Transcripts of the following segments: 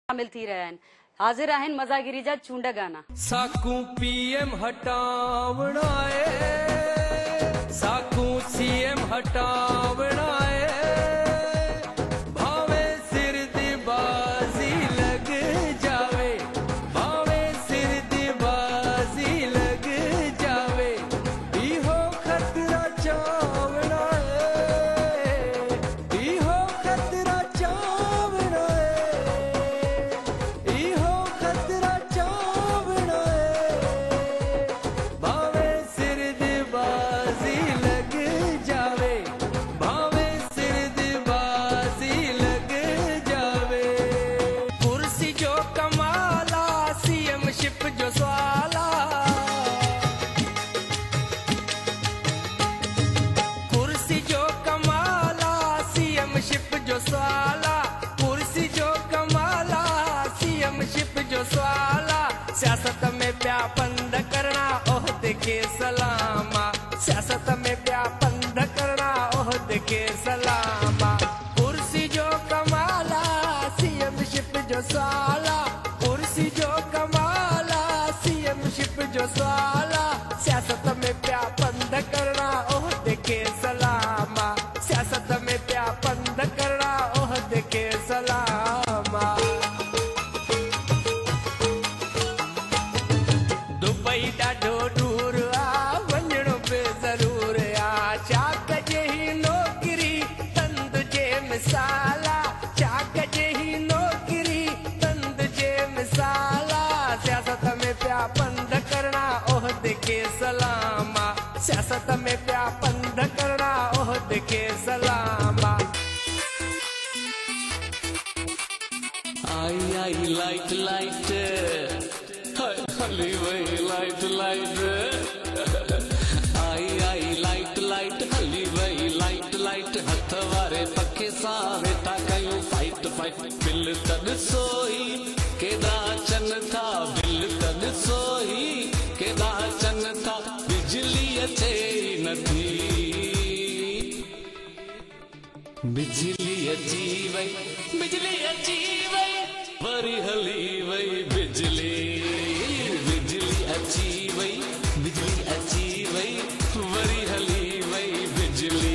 शामिल थी रहिया आहिनि। हाज़िर आहिनि मज़ागिरी जा चूंड गाना। साकू पीएम हटावणा आहे, साकू सीएम हटावणा आहे, भावे सिर दी बाजी लग जावे, भावे सिर दी बाजी लग जावे, इहो खतरा चावणा है, इहो खतरा चावणा है, इहो खतरा चावणा है, भावे सिर दी बाजी लग जावे, भावे सिर दी बाजी लग जावे। कुर्सी जो कमाला, सीएम शिप जो सवाला, कुर्सी जो कमाला, सीएम शिप जो सवाला, कुर्सी जो कमाला, सीएम शिप जो सवाला, सियासत में प्या पंध करना ओहदे के सलामा, सियासत में प्या पंध करना ओहदे के सलामा। कुर्सी जो कमाला, सीएम शिप जो सवाला, कुर्सी जो कमाला, सीएम शिप जो सवाला, सियासत में प्या पंध करना ओहदे के सलामा, सियासत में प्या पंध करना ओहदे के सलामा। दुबई ॾाढो दूर आ, वञणो बि ज़रूर आ, चाक जेही नौकरी तंद जे मिसाला, चाक जेही नौकरी तंद जे मिसाला, सियासत में प्या पंध करना ओहदे के सलामा, सियासत में प्या पंध करना ओहदे के सलामा। आई आई लाइट लाइट, हली वही लाइट लाइट, आई आई लाइट लाइट, हली वही लाइट लाइट, हथ वारे पखे सां वेठा कयूं फाइट फाइट, बिल त ॾिसोई केॾा अचनि था, बिल त ॾिसोई केॾा अचनि था, बिजली अचे ई नथी, बिजली अची वई, बिजली अची वई, वरी हली वई बिजली, बिजली अची वई, बिजली अची वई, वरी हली वई बिजली।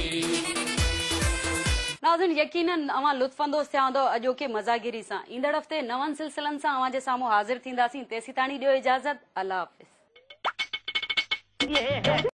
नाज़रीन, यकीनन अवां लुत्फंदोज़ थिया हूंदो अॼोके मज़ागिरी सां। ईंदड़ हफ़्ते नवनि सिलसिलनि सां अवां जे साम्हूं हाज़िर थींदासीं। तेसीं ताणी ॾियो इजाज़त। अल्लाह हाफ़िज़।